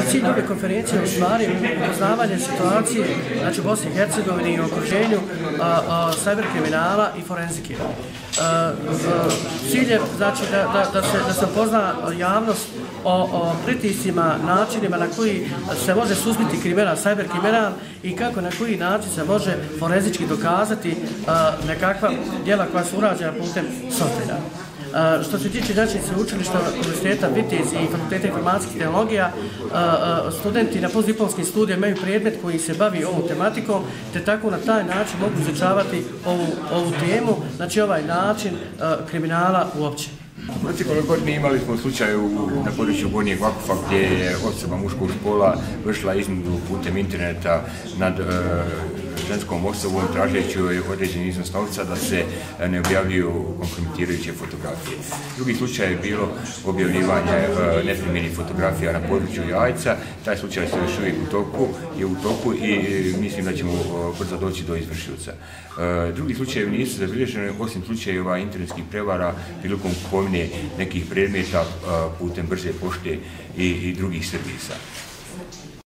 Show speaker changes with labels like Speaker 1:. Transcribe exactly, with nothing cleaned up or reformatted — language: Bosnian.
Speaker 1: cilj ove konferencije je u stvari upoznavanje situacije, znači u Bosni i Hercegovini i okruženju cyber kriminala i forenzike. Cilj je znači da, da, da, se, da se upozna javnost o, o pritiscima, načinima na koji se može suzbiti kriminal, cyber kriminal i kako na koji način se može forenzički dokazati nekakva djela koja su urađena putem softvera. Uh, što se tiče znači sveučilišta Univerziteta Vitez i Fakulteta informacijskih tehnologija, uh, uh, studenti na postdiplomskim studijima imaju predmet koji se bavi ovom tematikom, te tako na taj način mogu izučavati ovu, ovu temu, znači ovaj način uh, kriminala uopće.
Speaker 2: U protekloj godini imali smo slučaj na području Gornjeg Vakufa gdje je osoba muškog spola vršila iznudu putem interneta nad uh, ženskom osobom tražeći joj određeni iznos novca da se ne objavljuju kompromitirajuće fotografije. Drugi slučaj je bilo objavljivanje uh, neprimjerenih fotografija na području Jajca. Taj slučaj se još uvijek u toku, je u toku i uh, mislim da ćemo uh, brzo doći do izvršioca. Uh, drugi slučajevi nisu zabilježeni osim slučajeva internetskih prevara prilikom kupovine nekih predmeta uh, putem brze pošte i, i drugih servisa.